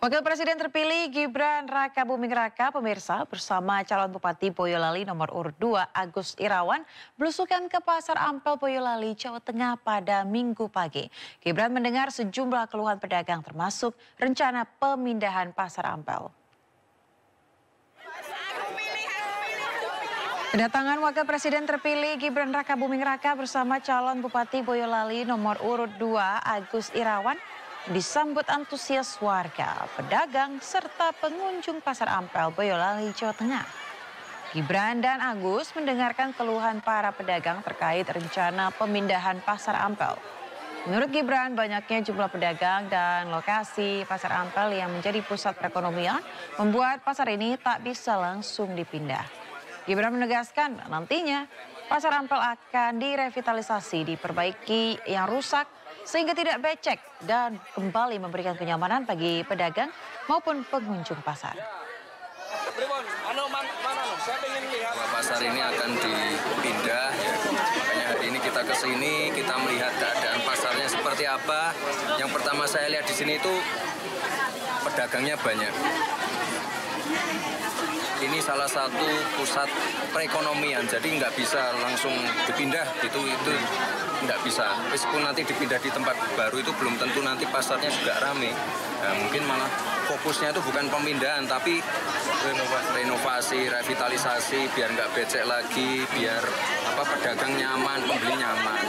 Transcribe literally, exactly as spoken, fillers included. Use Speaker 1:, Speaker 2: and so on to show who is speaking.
Speaker 1: Wakil Presiden terpilih Gibran Rakabuming Raka pemirsa bersama calon Bupati Boyolali nomor urut dua Agus Irawan belusukan ke Pasar Ampel Boyolali, Jawa Tengah pada Minggu pagi. Gibran mendengar sejumlah keluhan pedagang termasuk rencana pemindahan Pasar Ampel. Kedatangan Wakil Presiden terpilih Gibran Rakabuming Raka bersama calon Bupati Boyolali nomor urut dua Agus Irawan disambut antusias warga, pedagang, serta pengunjung Pasar Ampel Boyolali, Jawa Tengah. Gibran dan Agus mendengarkan keluhan para pedagang terkait rencana pemindahan Pasar Ampel. Menurut Gibran, banyaknya jumlah pedagang dan lokasi Pasar Ampel yang menjadi pusat perekonomian membuat pasar ini tak bisa langsung dipindah. Gibran menegaskan nantinya Pasar Ampel akan direvitalisasi, diperbaiki yang rusak sehingga tidak becek dan kembali memberikan kenyamanan bagi pedagang maupun pengunjung pasar.
Speaker 2: Bahwa pasar ini akan dipindah, ya. Makanya hari ini kita ke sini, kita melihat keadaan pasarnya seperti apa. Yang pertama saya lihat di sini itu pedagangnya banyak. Ini salah satu pusat perekonomian, jadi nggak bisa langsung dipindah gitu, itu nggak bisa. Meskipun nanti dipindah di tempat baru itu belum tentu nanti pasarnya juga rame. Nah, mungkin malah fokusnya itu bukan pemindahan, tapi renovasi, renovasi revitalisasi, biar nggak becek lagi, biar apa pedagang nyaman, pembeli nyaman.